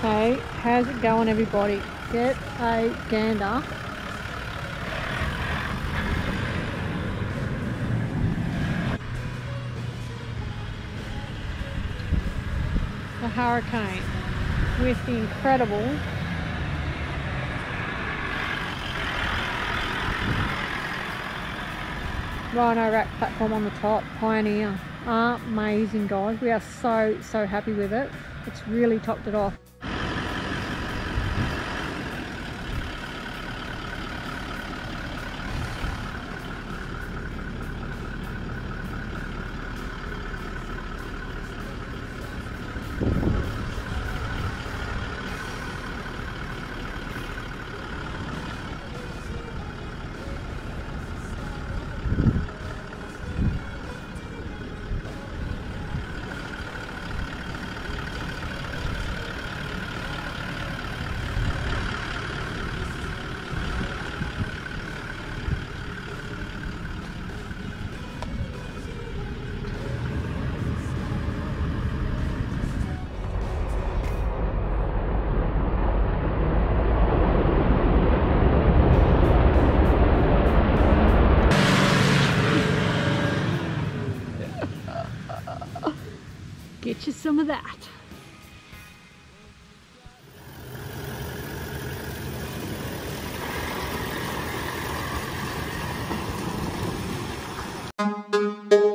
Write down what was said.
Hey, how's it going, everybody? Get a gander. The Hurricane with the incredible Rhino-Rack platform on the top, Pioneer. Amazing, guys. We are so happy with it. It's really topped it off. Get you some of that.